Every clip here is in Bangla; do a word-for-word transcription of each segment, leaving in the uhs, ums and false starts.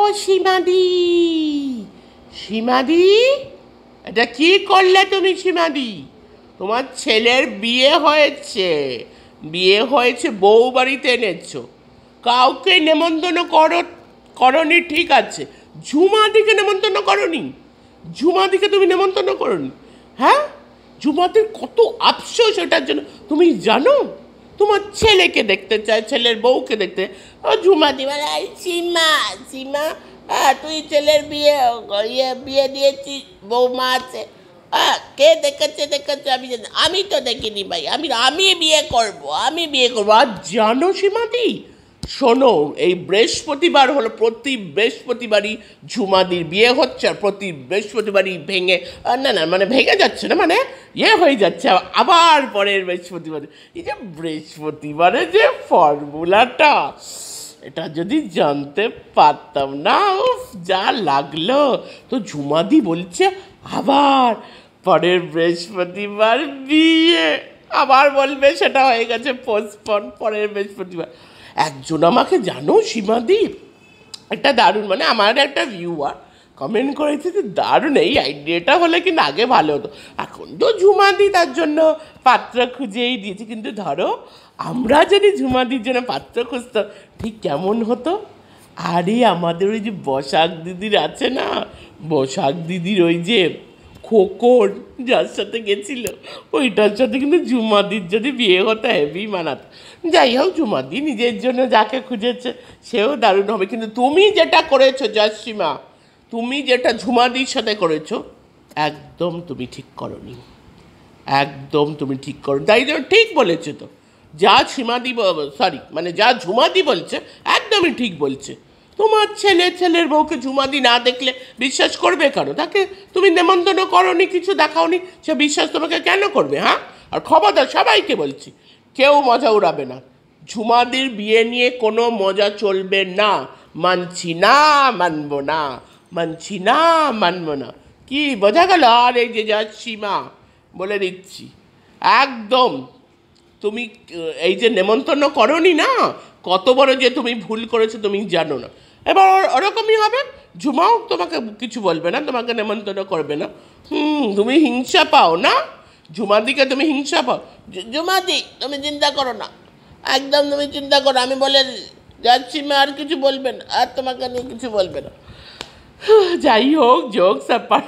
সীমাদি, সীমাদি, এটা কি করলে তুমি সীমাদি? তোমার ছেলের বিয়ে হয়েছে, বিয়ে হয়েছে, বউ বাড়িতে এনেছো, কাউকে নেমন্তন্ন করো করনি, ঠিক আছে, ঝুমাদিকে নেমন্তন্ন করনি, ঝুমাদিকে তুমি নেমন্তন্ন করনি, হ্যাঁ? ঝুমাদির কত আফসোস এটার জন্য তুমি জানো? তোমার ছেলেকে দেখতে চায়, ছেলের বউকে দেখতে। ও ঝুমাদি মানে সীমা, সীমা তুই ছেলের বিয়ে ইয়ে বিয়ে দিয়েছিস, বৌমা আছে, কে দেখেছে দেখেছে আমি জানি, আমি তো দেখিনি ভাই, আমি আমি বিয়ে করব, আমি বিয়ে করবো। আর জানো সীমাদি, শোনো, এই বৃহস্পতিবার হলো, প্রতি বৃহস্পতিবারই ঝুমাদির বিয়ে হচ্ছে, আর প্রতি বৃহস্পতিবারই ভেঙে, না না মানে ভেঙে যাচ্ছে না, মানে ইয়ে হয়ে যাচ্ছে আবার পরের বৃহস্পতিবারে। এই যে বৃহস্পতিবারে যে ফর্মুলাটা, এটা যদি জানতে পারতাম না, উফ যা লাগলো। তো ঝুমাদি বলছে আবার পরের বৃহস্পতিবার বিয়ে, আবার বলবে সেটা হয়ে গেছে পোস্টপন, পরের বৃহস্পতিবার। একজন আমাকে জানো সীমাদি, একটা দারুণ, মানে আমার একটা ভিউয়ার কমেন্ট করেছে যে দারুণ, এই আইডিয়াটা হলে কিন্তু আগে ভালো হতো। এখন তো ঝুমাদি তার জন্য পাত্র খুঁজেই দিয়েছে, কিন্তু ধরো আমরা যদি ঝুমাদির জন্য পাত্র খুঁজতাম ঠিক কেমন হতো? আরে আমাদের ওই যে বসাক দিদির আছে না, বসাক দিদির ওই যে খোকন যার সাথে গেছিল, ওইটার সাথে কিন্তু ঝুমাদির যদি বিয়ে হতো হেভি মানাত। যাই হোক, ঝুমাদি নিজের জন্য যাকে খুঁজেছে সেও দারুণ হবে, কিন্তু তুমি যেটা করেছো জাসিমা, তুমি যেটা ঝুমাদির সাথে করেছো, একদম তুমি ঠিক করোনি, একদম তুমি ঠিক করো। তাই জন্য ঠিক বলেছে তো, যা সীমাদি সরি মানে যা ঝুমাদি বলছে একদমই ঠিক বলছে। তোমার ছেলে ছেলের বউকে ঝুমাদি না দেখলে বিশ্বাস করবে কেন? তাকে তুমি নেমন্তন্ন করোনি, কিছু দেখাওনি, সে বিশ্বাস তোমাকে কেন করবে? হ্যাঁ, আর খবরদার সবাইকে বলছি, কেউ মজা উড়াবে না, ঝুমাদির বিয়ে নিয়ে কোনো মজা চলবে না, মানছি না, মানবো না, মানছি না, মানবো না। কি বোঝা গেল? আর এই যে যা সীমা বলে দিচ্ছি, একদম তুমি এই যে নেমন্তন্ন করনি না, কত বড় যে তুমি ভুল করেছো তুমি জানো না। এবার ওরকমই হবে, ঝুমাও তোমাকে কিছু বলবে না, তোমাকে নেমন্তন্ন করবে না। হুম, তুমি হিংসা পাও না, ঝুমাদিকে তুমি হিংসা পাও। ঝুমাদি তুমি চিন্তা করো না, একদম তুমি চিন্তা করো, আমি বলে যাচ্ছি, মা আর কিছু বলবে না, আর তোমাকে নিয়ে কিছু বলবে না। যাই হোক, যোগ সাপার।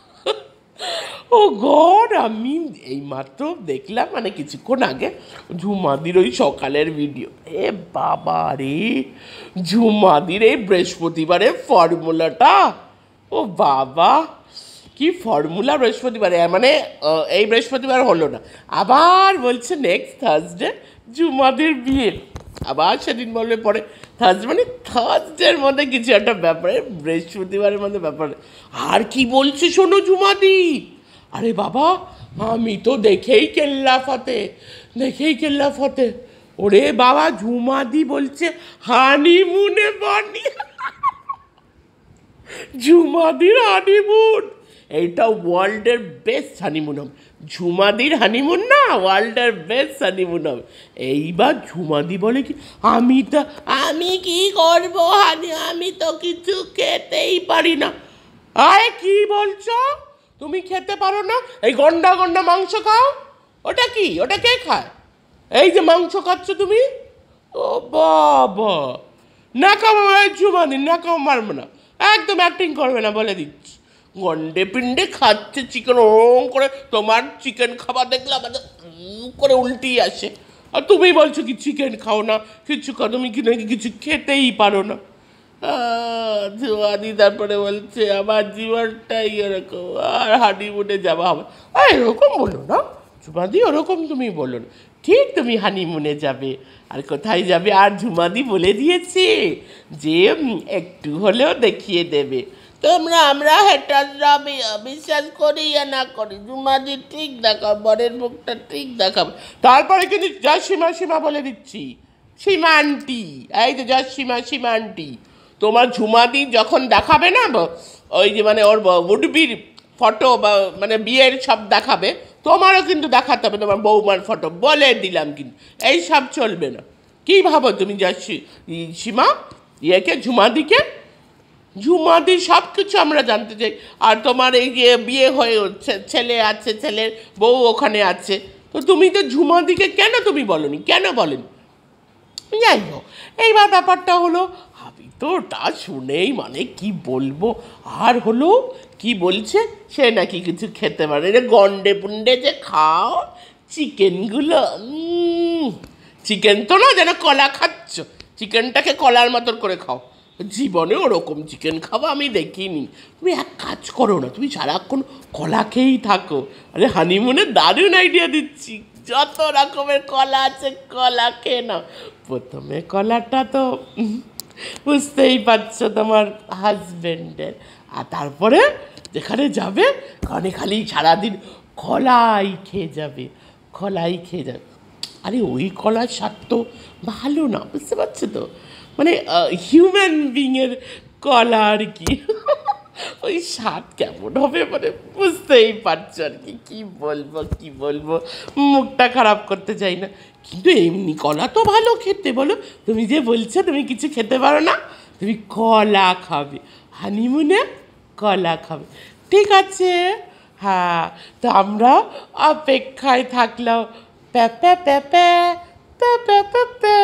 ও গড, আমি এইমাত্র দেখলাম, মানে কিছুক্ষণ আগে ঝুমাদির ওই সকালের ভিডিও। এ বাবা রে, ঝুমাদির এই বৃহস্পতিবারের ফর্মুলাটা, ও বাবা কি ফর্মুলা বৃহস্পতিবারে, মানে এই বৃহস্পতিবার হলো না, আবার বলছে নেক্সট থার্সডে ঝুমাদির বিয়ে, আবার সেদিন বলবে পরে থার্সডে, মানে থার্সডের মধ্যে কিছু একটা ব্যাপারে, বৃহস্পতিবারের মধ্যে ব্যাপারে। আর কি বলছে শোনো ঝুমাদি, আরে বাবা আমি তো দেখেই কেল্লা ফতে, দেখেই কেল্লা ফতে, ওরে বাবা ঝুমাদি বলছে হানিমুনে বানি, ঝুমাদির হানিমুন, এইটা ওয়ার্ল্ডের বেস্ট হানিমুন হবে, ঝুমাদির হানিমুন না, ওয়ার্ল্ডের বেস্ট হানিমুন হবে। এইবার ঝুমাদি বলে কি, আমি তো আমি কি করবো হানি, আমি তো কিছু খেতেই পারি না। আরে কি বলছো, তুমি খেতে পারো না? এই গন্ডা গন্ডা মাংস খাও, ওটা কি, ওটা কে খায়? এই যে মাংস খাচ্ছ তুমি, ও বাবা, না খাও ঝুমাদি, না খাও, মারবে না, একদম অ্যাক্টিং করবে না, বলে দিচ্ছি। গন্ডে পিন্ডে খাচ্ছে চিকেন, ওরম করে তোমার চিকেন খাবার দেখলে আমাদের করে উল্টি আসে, আর তুমি বলছো কি চিকেন খাও না, কিছু খাও, তুমি কি নাকি কিছু খেতেই পারো না। ঝুমাদি তারপরে বলছে আমার জীবনটাই এরকম, আর হানিমুনে যাওয়া হবে। আর এরকম বলো না ঝুমাদি, ওরকম তুমি বলো না, ঠিক তুমি হানিমুনে যাবে, আর কোথায় যাবে, আর ঝুমাদি বলে দিয়েছে যে একটু হলেও দেখিয়ে দেবে। তোমরা আমরা হেটাররা বিশ্বাস করি या না করি, ঝুমাদি ঠিক দেখাও, বরের মুখটা ঠিক দেখাবে। তারপরে কিন্তু যা সীমা, সীমা বলে দিচ্ছি, সীমা আন্টি, এই যে যা সীমা, সীমা আন্টি, তোমার ঝুমাদি যখন দেখাবে না ওই যে মানে ওর উডবির ফটো বা মানে বিয়ের সব দেখাবে, তোমারও কিন্তু দেখাতে হবে তোমার বৌমার ফটো, বলে দিলাম, কিন্তু এই সব চলবে না। কী ভাবো তুমি যা সীমা ইয়েকে, ঝুমাদিকে, ঝুমাদি সব কিছু আমরা জানতে চাই। আর তোমার এই যে বিয়ে হয়ে ছেলে আছে, ছেলের বউ ওখানে আছে, তো তুমি তো ঝুমাদিকে কেন তুমি বলনি, কেন বলেন? যাই হোক, এইবার ব্যাপারটা হলো আমি তো ওটা শুনেই মানে কি বলবো, আর হলো কি বলছে সে নাকি কিছু খেতে পারে রে, গন্ডে পুন্ডে যে খাও চিকেনগুলো, চিকেন তো না যেন কলা খাচ্ছ, চিকেনটাকে কলার মতন করে খাও, জীবনে ওরকম চিকেন খাওয়া আমি দেখিনি। তুমি এক কাজ করো না, তুমি সারাক্ষণ কলা খেয়েই থাকো। আরে হানিমুনে দারুণ আইডিয়া দিচ্ছি, যত রকমের কলা আছে কলা খেয়ে নাও। প্রথমে কলাটা তো বুঝতেই পারছো তোমার হাজবেন্ডের, আর তারপরে যেখানে যাবে কারণে খালি সারাদিন কলাই খেয়ে যাবে, কলাই খেয়ে যাবে। আরে ওই কলার স্বাদ তো ভালো না, বুঝতে পারছো তো, মানে হিউম্যান বিংয়ের কলা আর কি, ওই স্বাদ কেমন হবে মানে বুঝতেই পারছো আর কি। কী বলবো কী বলবো, মুখটা খারাপ করতে চাই না, কিন্তু এমনি কলা তো ভালো খেতে। বলো, তুমি যে বলছো তুমি কিছু খেতে পারো না, তুমি কলা খাবে, হানিমুনে কলা খাবে, ঠিক আছে? হ্যাঁ, তো আমরা অপেক্ষায় থাকলাম। Papa papa papa papa,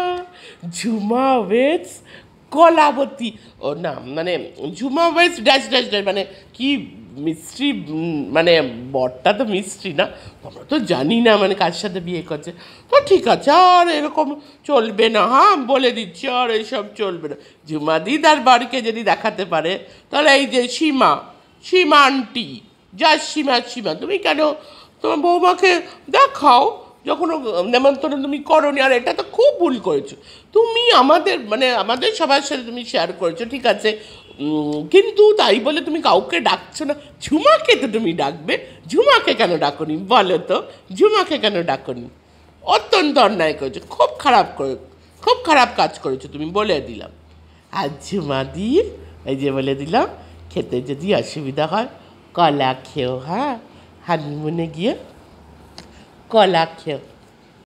Jhuma weds Kalabati, ও না মানে Jhuma weds dash dash dash, মানে কি মিস্ত্রি, মানে বরটা তো মিস্ত্রি না, আমরা তো জানি না মানে কার সাথে বিয়ে করছে। তো ঠিক আছে, আর এরকম চলবে না, হ্যাঁ বলে দিচ্ছি, আর এইসব চলবে না। ঝুমাদি তার বাড়িকে যদি দেখাতে পারে, তাহলে এই যে সীমা, সীমা আন্টি, যা সীমা, সীমা তুমি কেন তোমার বৌমাকে দেখাও, যখন নেমন্তন্ন তুমি করনি। আর এটা তো খুব ভুল করেছো তুমি, আমাদের মানে আমাদের সবার সাথে তুমি শেয়ার করেছো, ঠিক আছে, কিন্তু তাই বলে তুমি কাউকে ডাকছো না। ঝুমাকে তো তুমি ডাকবে, ঝুমাকে কেন ডাকনি বলো তো, ঝুমাকে কেন ডাকনি? অত্যন্ত অন্যায় করেছো, খুব খারাপ করে, খুব খারাপ কাজ করেছো তুমি, বলে দিলাম। আর ঝুমাদি এই যে বলে দিলাম, খেতে যদি অসুবিধা হয় কলা খেও, হ্যাঁ, হানিমুনে গিয়ে কলা খেও।